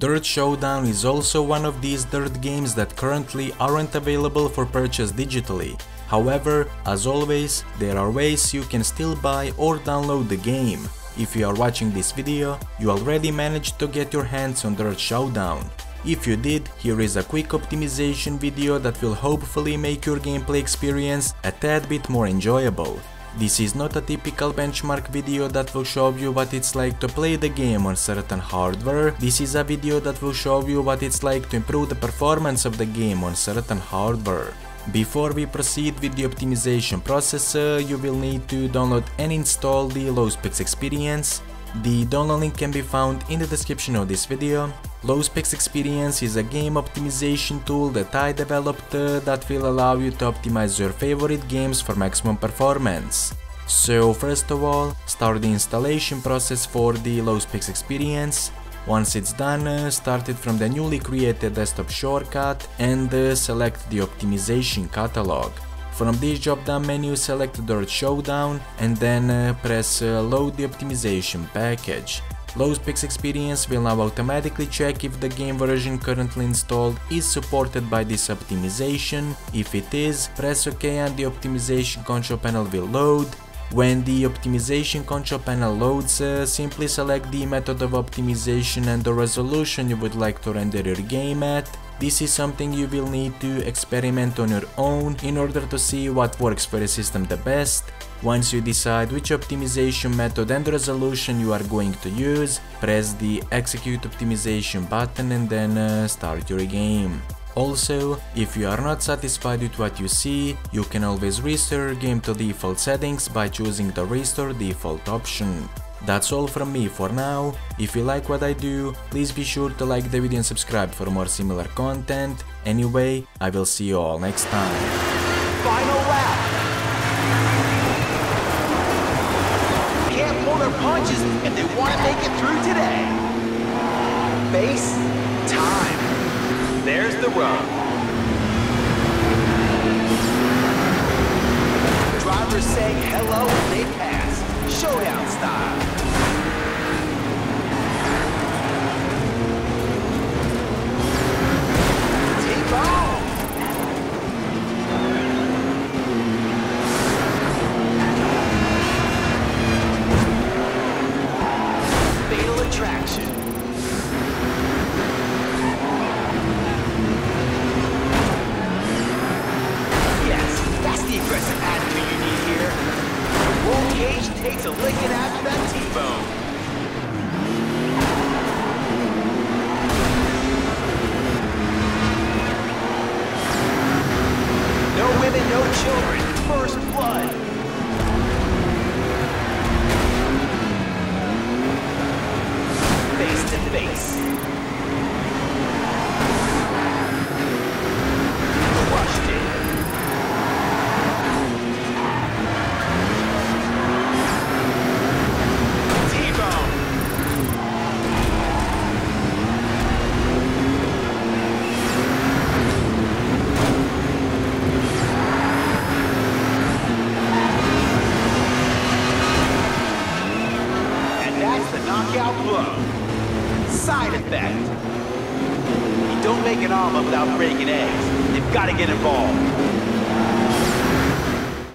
DiRT Showdown is also one of these DiRT games that currently aren't available for purchase digitally. However, as always, there are ways you can still buy or download the game. If you are watching this video, you already managed to get your hands on DiRT Showdown. If you did, here is a quick optimization video that will hopefully make your gameplay experience a tad bit more enjoyable. This is not a typical benchmark video that will show you what it's like to play the game on certain hardware. This is a video that will show you what it's like to improve the performance of the game on certain hardware. Before we proceed with the optimization process, you will need to download and install the Low Specs Experience. The download link can be found in the description of this video. Low Specs Experience is a game optimization tool that I developed that will allow you to optimize your favorite games for maximum performance. So first of all, start the installation process for the Low Specs Experience. Once it's done, start it from the newly created desktop shortcut and select the optimization catalog. From this drop-down menu, select DiRT Showdown and then press Load the optimization package. Low Specs Experience will now automatically check if the game version currently installed is supported by this optimization. If it is, press OK and the optimization control panel will load. When the optimization control panel loads, simply select the method of optimization and the resolution you would like to render your game at. This is something you will need to experiment on your own in order to see what works for your system the best. Once you decide which optimization method and resolution you are going to use, press the Execute Optimization button and then start your game. Also, if you are not satisfied with what you see, you can always restore your game to default settings by choosing the Restore Default option. That's all from me for now. If you like what I do, please be sure to like the video and subscribe for more similar content. Anyway, I will see you all next time. Final lap! Can't pull their punches if they want to make it through today. Base time. There's the run. Drivers say hello when they pass. Showdown style. Take off. Fatal attraction. Aggressive attitude you need here. Roll cage takes a licking after that T-bone. No women, no children. First blood. Face to face. Crushed it. Knockout blow. Side effect. You don't make an omelet without breaking eggs. You've got to get involved.